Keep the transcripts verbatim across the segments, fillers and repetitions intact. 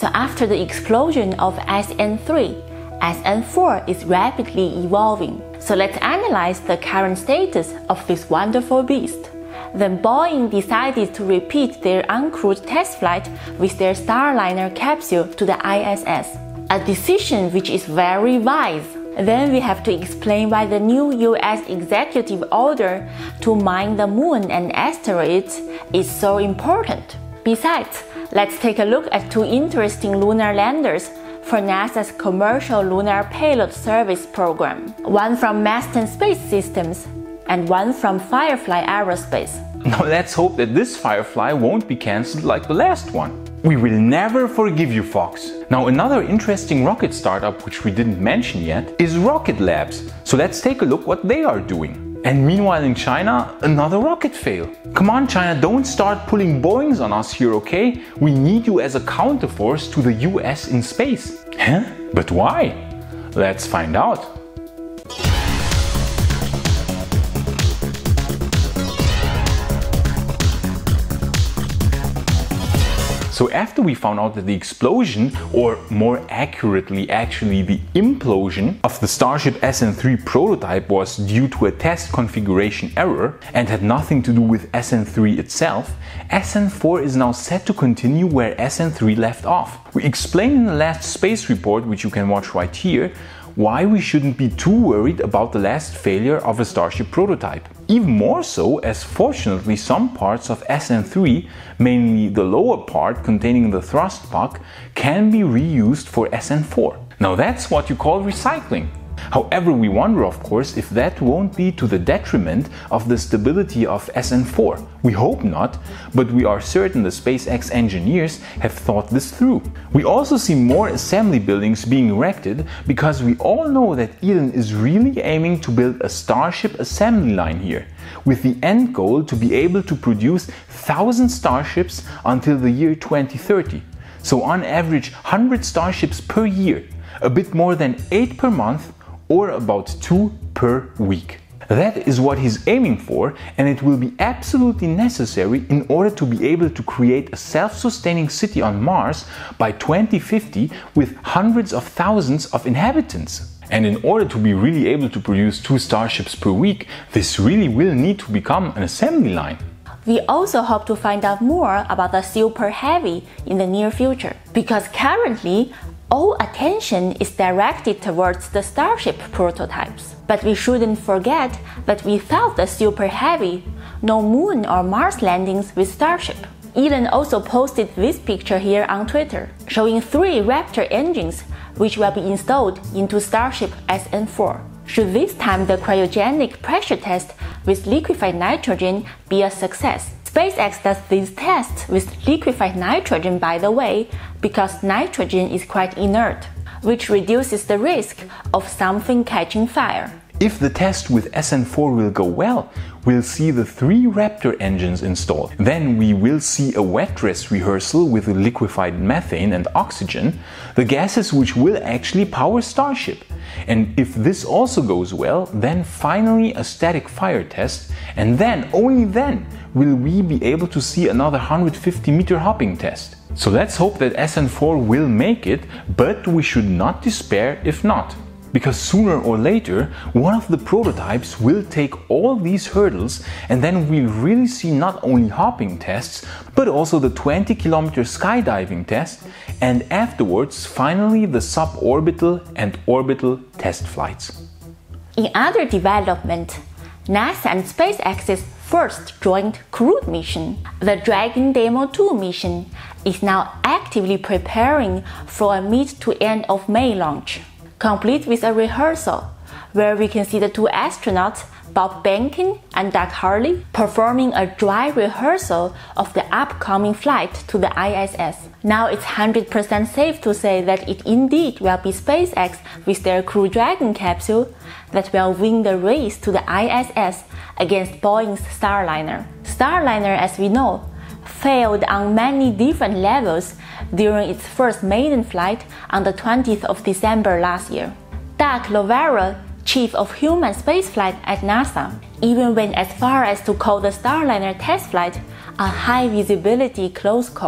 So after the explosion of S N three, S N four is rapidly evolving. So let's analyze the current status of this wonderful beast. Then Boeing decided to repeat their uncrewed test flight with their Starliner capsule to the I S S, a decision which is very wise. Then we have to explain why the new U S executive order to mine the moon and asteroids is so important. Besides, let's take a look at two interesting lunar landers for NASA's Commercial Lunar Payload Service program, one from Masten Space Systems and one from Firefly Aerospace. Now let's hope that this Firefly won't be cancelled like the last one. We will never forgive you, Fox. Now another interesting rocket startup which we didn't mention yet is Rocket Labs. So let's take a look what they are doing. And meanwhile in China, another rocket fail. Come on China, don't start pulling Boeings on us here, okay? We need you as a counterforce to the U S in space. Huh? But why? Let's find out. So after we found out that the explosion, or more accurately actually the implosion, of the Starship S N three prototype was due to a test configuration error and had nothing to do with S N three itself, S N four is now set to continue where S N three left off. We explained in the last space report, which you can watch right here, why we shouldn't be too worried about the last failure of a Starship prototype. Even more so as fortunately some parts of S N three, mainly the lower part containing the thrust puck, can be reused for S N four. Now that's what you call recycling. However, we wonder of course if that won't be to the detriment of the stability of S N four. We hope not, but we are certain the SpaceX engineers have thought this through. We also see more assembly buildings being erected because we all know that Elon is really aiming to build a Starship assembly line here, with the end goal to be able to produce one thousand Starships until the year twenty thirty. So on average one hundred Starships per year, a bit more than eight per month, or about two per week. That is what he's aiming for, and it will be absolutely necessary in order to be able to create a self-sustaining city on Mars by twenty fifty with hundreds of thousands of inhabitants. And in order to be really able to produce two Starships per week, this really will need to become an assembly line. We also hope to find out more about the Super Heavy in the near future, because currently all attention is directed towards the Starship prototypes. But we shouldn't forget that without the Super Heavy, no moon or Mars landings with Starship. Elon also posted this picture here on Twitter, showing three Raptor engines which will be installed into Starship S N four. Should this time the cryogenic pressure test with liquefied nitrogen be a success? SpaceX does these tests with liquefied nitrogen, by the way, because nitrogen is quite inert, which reduces the risk of something catching fire. If the test with S N four will go well, we'll see the three Raptor engines installed. Then we will see a wet dress rehearsal with liquefied methane and oxygen, the gases which will actually power Starship. And if this also goes well, then finally a static fire test, and then, only then, will we be able to see another one hundred fifty meter hopping test. So let's hope that S N four will make it, but we should not despair if not. Because sooner or later, one of the prototypes will take all these hurdles, and then we'll really see not only hopping tests, but also the twenty kilometer skydiving test, and afterwards finally the suborbital and orbital test flights. In other development, NASA and SpaceX's first joint crewed mission, the Dragon Demo two mission, is now actively preparing for a mid to end of May launch, complete with a rehearsal, where we can see the two astronauts, Bob Behnken and Doug Hurley, performing a dry rehearsal of the upcoming flight to the I S S. Now it's one hundred percent safe to say that it indeed will be SpaceX with their Crew Dragon capsule that will win the race to the I S S against Boeing's Starliner. Starliner, as we know, failed on many different levels during its first maiden flight on the twentieth of December last year. Doug Loveira, Chief of Human Spaceflight at NASA, even went as far as to call the Starliner test flight a high-visibility close call.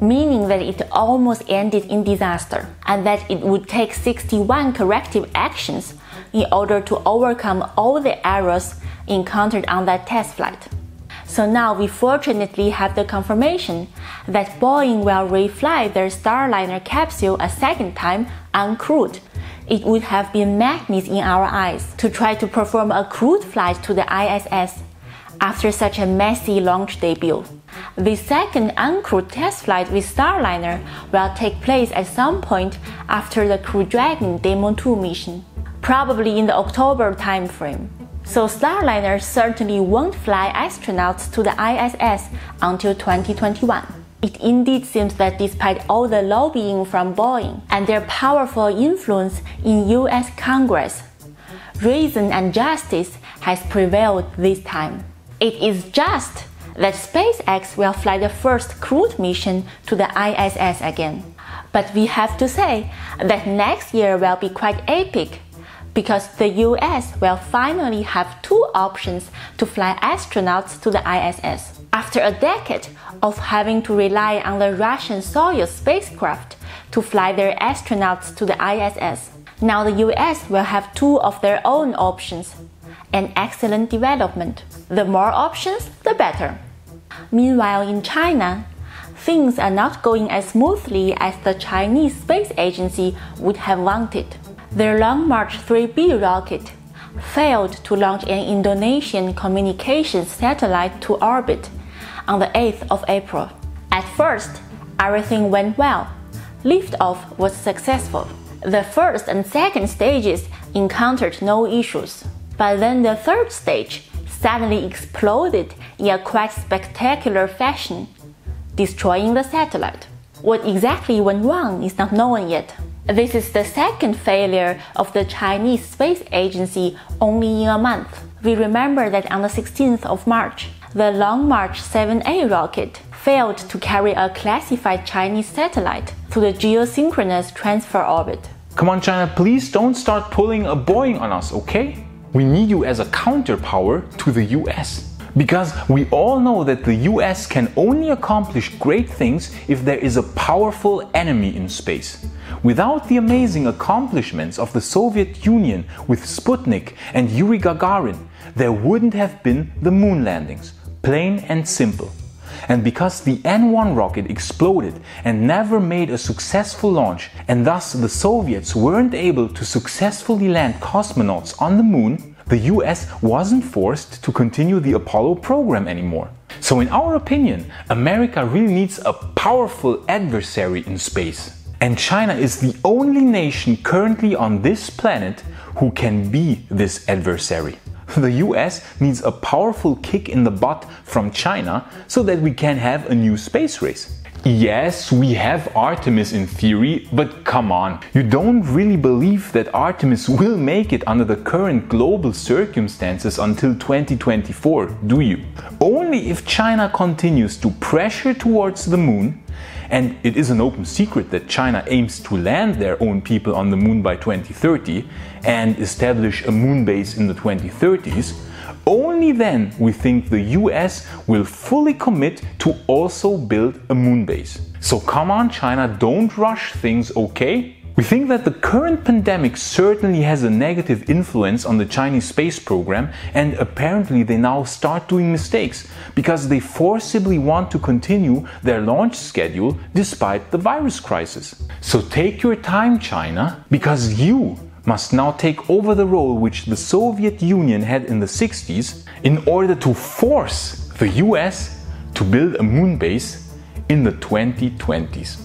meaning that it almost ended in disaster, and that it would take sixty-one corrective actions in order to overcome all the errors encountered on that test flight. So now we fortunately have the confirmation that Boeing will refly their Starliner capsule a second time uncrewed. It would have been madness in our eyes to try to perform a crewed flight to the I S S after such a messy launch debut. The second uncrewed test flight with Starliner will take place at some point after the Crew Dragon Demo two mission, probably in the October timeframe. So Starliner certainly won't fly astronauts to the I S S until twenty twenty-one. It indeed seems that despite all the lobbying from Boeing and their powerful influence in U S Congress, reason and justice has prevailed this time. It is just that SpaceX will fly the first crewed mission to the I S S again. But we have to say that next year will be quite epic, because the U S will finally have two options to fly astronauts to the I S S. After a decade of having to rely on the Russian Soyuz spacecraft to fly their astronauts to the I S S, now the U S will have two of their own options. An excellent development. The more options, the better. Meanwhile, in China, things are not going as smoothly as the Chinese Space Agency would have wanted. Their Long March three B rocket failed to launch an Indonesian communications satellite to orbit on the eighth of April. At first, everything went well. Liftoff was successful. The first and second stages encountered no issues. But then the third stage suddenly exploded in a quite spectacular fashion, destroying the satellite. What exactly went wrong is not known yet. This is the second failure of the Chinese Space Agency only in a month. We remember that on the sixteenth of March, the Long March seven A rocket failed to carry a classified Chinese satellite to the geosynchronous transfer orbit. Come on, China, please don't start pulling a Boeing on us, okay? We need you as a counterpower to the U S. Because we all know that the U S can only accomplish great things if there is a powerful enemy in space. Without the amazing accomplishments of the Soviet Union with Sputnik and Yuri Gagarin, there wouldn't have been the moon landings. Plain and simple. And because the N one rocket exploded and never made a successful launch, and thus the Soviets weren't able to successfully land cosmonauts on the moon, the U S wasn't forced to continue the Apollo program anymore. So in our opinion, America really needs a powerful adversary in space. And China is the only nation currently on this planet who can be this adversary. The U S needs a powerful kick in the butt from China so that we can have a new space race. Yes, we have Artemis in theory, but come on, you don't really believe that Artemis will make it under the current global circumstances until twenty twenty-four, do you? Only if China continues to pressure towards the moon, and it is an open secret that China aims to land their own people on the moon by twenty thirty and establish a moon base in the twenty thirties, only then we think the U S will fully commit to also build a moon base. So come on, China, don't rush things, okay? We think that the current pandemic certainly has a negative influence on the Chinese space program, and apparently they now start doing mistakes because they forcibly want to continue their launch schedule despite the virus crisis. So take your time, China, because you must now take over the role which the Soviet Union had in the sixties in order to force the U S to build a moon base in the twenty twenties.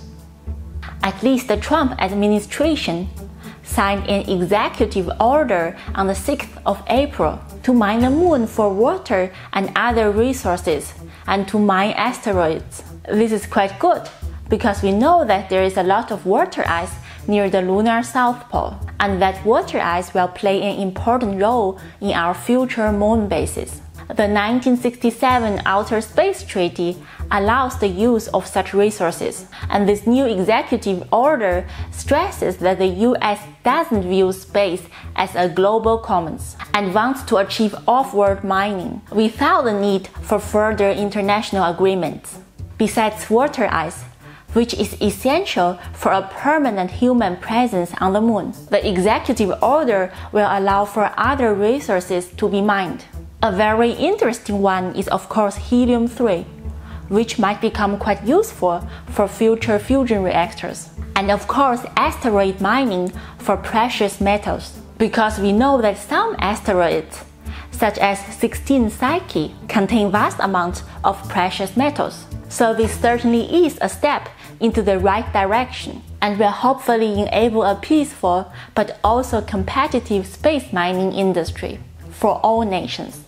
At least the Trump administration signed an executive order on the sixth of April to mine the moon for water and other resources and to mine asteroids. This is quite good because we know that there is a lot of water ice near the lunar South Pole, and that water ice will play an important role in our future moon bases. The nineteen sixty-seven Outer Space Treaty allows the use of such resources, and this new executive order stresses that the U S doesn't view space as a global commons and wants to achieve off-world mining without the need for further international agreements. Besides water ice, which is essential for a permanent human presence on the moon. The executive order will allow for other resources to be mined. A very interesting one is of course helium three, which might become quite useful for future fusion reactors. And of course asteroid mining for precious metals, because we know that some asteroids, such as sixteen Psyche, contain vast amounts of precious metals. So this certainly is a step into the right direction, and will hopefully enable a peaceful but also competitive space mining industry for all nations.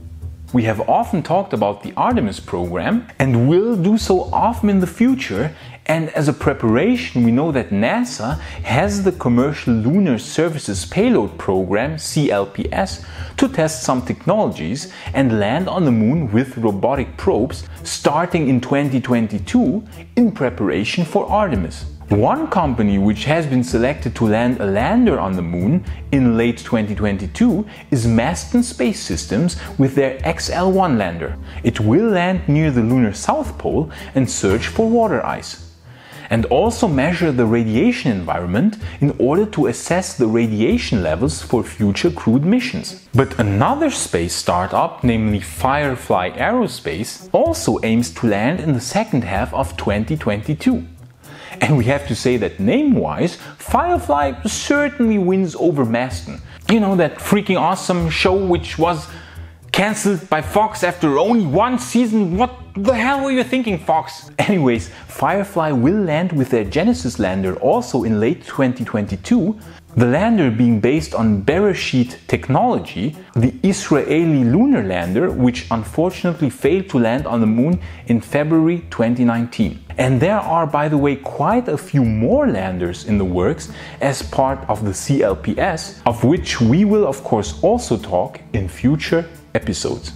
We have often talked about the Artemis program and will do so often in the future, and as a preparation we know that NASA has the Commercial Lunar Services Payload Program, C L P S, to test some technologies and land on the moon with robotic probes starting in twenty twenty-two in preparation for Artemis. One company which has been selected to land a lander on the moon in late twenty twenty-two is Masten Space Systems with their X L one lander. It will land near the lunar south pole and search for water ice, and also measure the radiation environment in order to assess the radiation levels for future crewed missions. But another space startup, namely Firefly Aerospace, also aims to land in the second half of twenty twenty-two. And we have to say that name-wise, Firefly certainly wins over Masten. You know, that freaking awesome show which was cancelled by Fox after only one season? What the hell were you thinking, Fox? Anyways, Firefly will land with their Genesis lander also in late twenty twenty-two, the lander being based on Beresheet technology, the Israeli lunar lander, which unfortunately failed to land on the moon in February twenty nineteen. And there are, by the way, quite a few more landers in the works as part of the C L P S, of which we will of course also talk in future episodes.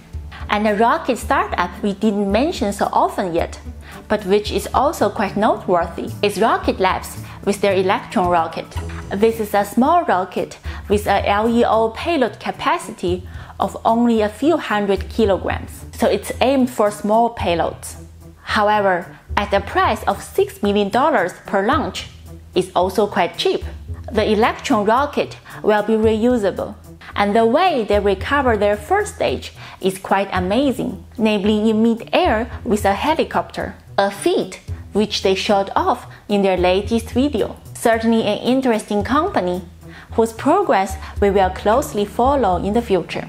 And a rocket startup we didn't mention so often yet, but which is also quite noteworthy, is Rocket Labs with their Electron rocket. This is a small rocket with a L E O payload capacity of only a few hundred kilograms, so it's aimed for small payloads. However, at a price of six million dollars per launch, it's also quite cheap. The Electron rocket will be reusable, and the way they recover their first stage is quite amazing, namely in mid-air with a helicopter, a feat which they showed off in their latest video. Certainly an interesting company, whose progress we will closely follow in the future.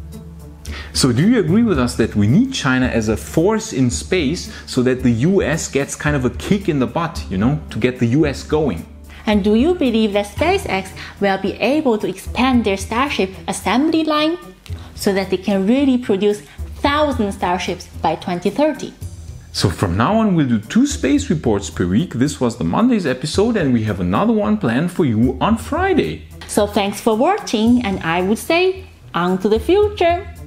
So do you agree with us that we need China as a force in space so that the U S gets kind of a kick in the butt, you know, to get the U S going? And do you believe that SpaceX will be able to expand their Starship assembly line so that they can really produce thousand Starships by twenty thirty? So from now on we'll do two space reports per week. This was the Monday's episode, and we have another one planned for you on Friday. So thanks for watching, and I would say on to the future!